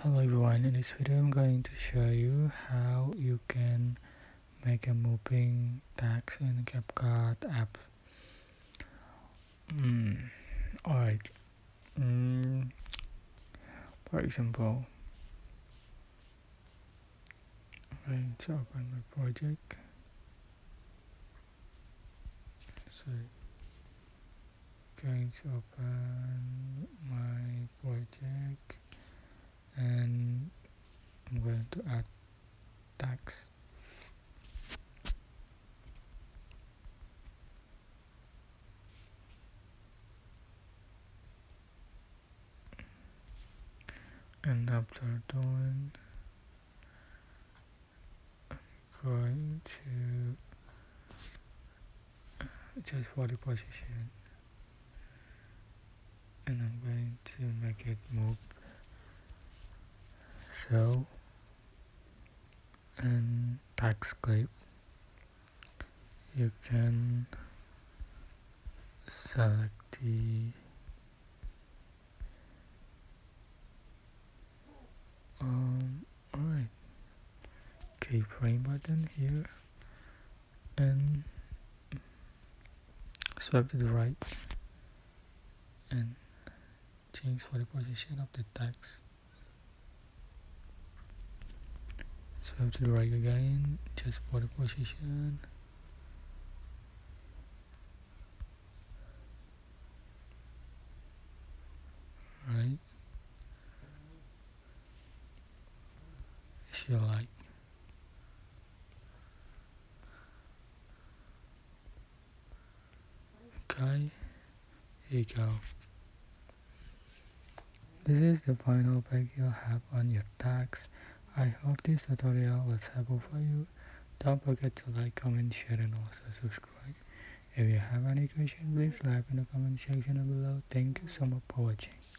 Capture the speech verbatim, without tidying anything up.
Hello everyone, in this video I'm going to show you how you can make a moving text in CapCut app. Mm, Alright, mm, for example, I'm going to open my project. So, going to open my project and I'm going to add text. And after doing, I'm going to just for the position, and I'm going to make it move. So, in text clip, you can select the um alright keyframe button here and swipe to the right and change for the position of the text. Swipe to the right again, just for the position. Right, as you like. Okay, here you go. This is the final effect you'll have on your text. I hope this tutorial was helpful for you. Don't forget to like, comment, share and also subscribe. If you have any questions, please leave in the comment section below. Thank you so much for watching.